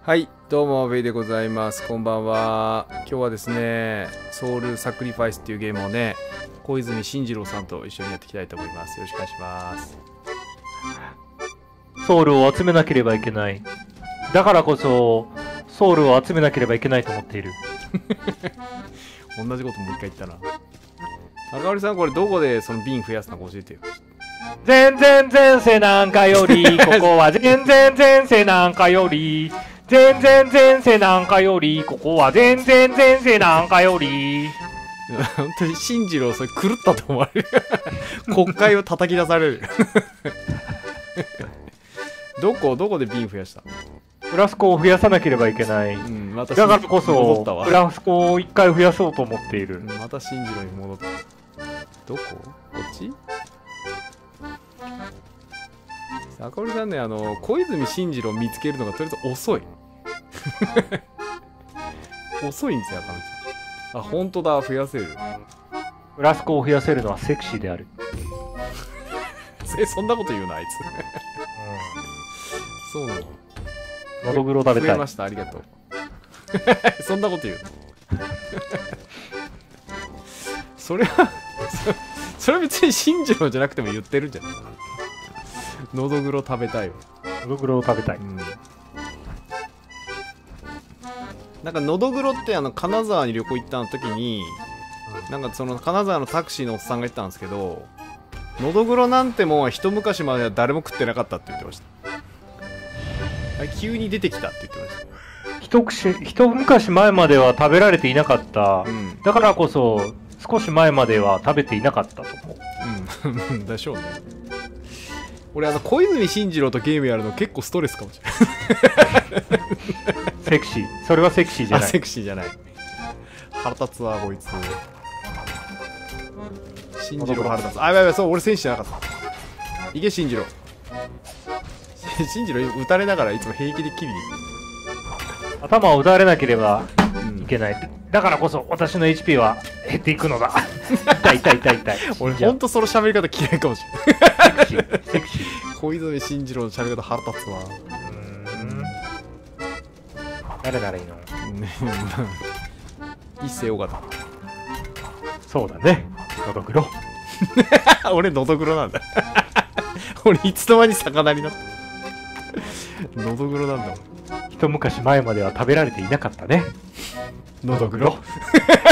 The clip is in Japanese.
はい、どうも、ベイでございます。こんばんは。今日はですね、ソウルサクリファイスっていうゲームをね、小泉進次郎さんと一緒にやっていきたいと思います。よろしくお願いします。 ソウルを集めなければいけない。だからこそ、ソウルを集めなければいけないと思っている。 同じこともう一回言ったな。赤織さん、これどこでその瓶増やすのか教えてよ。 全然前世なんかより、ここは全然前世なんかより、全然前世なんかより、ここは全然前世なんかより。 本当に進次郎、それ狂ったと思われる。国会を叩き出される。どこで瓶増やした？ フラスコを増やさなければいけない。 まただからこそ、フラスコを一回増やそうと思っている。 また進次郎に戻った。どこ？こっち？赤堀さんね、小泉進次郎を見つけるのがとりあえず遅い。遅いんですよ、赤堀さん。あ、本当だ、増やせる。 フラスコを増やせるのはセクシーである。 そんなこと言うな、あいつ。そうなの。 のどぐろ食べたい。 増えました、ありがとう。そんなこと言うの。それは別に進次郎じゃなくても言ってるんじゃない？のどぐろ食べたいわ。 のどぐろを食べたい。 なんかのどぐろって金沢に旅行行った時に、なんかその金沢のタクシーのおっさんが言ったんですけど、のどぐろなんてもんは一昔までは誰も食ってなかったって言ってました。急に出てきたって言ってました。 一昔前までは食べられていなかった、だからこそ少し前までは食べていなかったと思う。でしょうね。俺小泉進次郎とゲームやるの結構ストレスかもしれない。 セクシー。それはセクシーじゃない。 セクシーじゃない。腹立つわこいつ。進次郎腹立つ。あ、やばい、そう俺戦士じゃなかった。いけ進次郎。進次郎撃たれながらいつも平気で切りに行く。 頭を打たれなければいけない、だからこそ私の HP は減っていくのだ。痛い俺ほんとその喋り方嫌いかもしれない。 セクシー小泉進次郎の喋り方腹立つわ。 誰ならいいの？ 一世尾形。 そうだね、のどぐろ。 俺のどぐろなんだ。俺いつの間に魚になった。のどぐろなんだもん。 一昔前までは食べられていなかったね。 のどぐろ。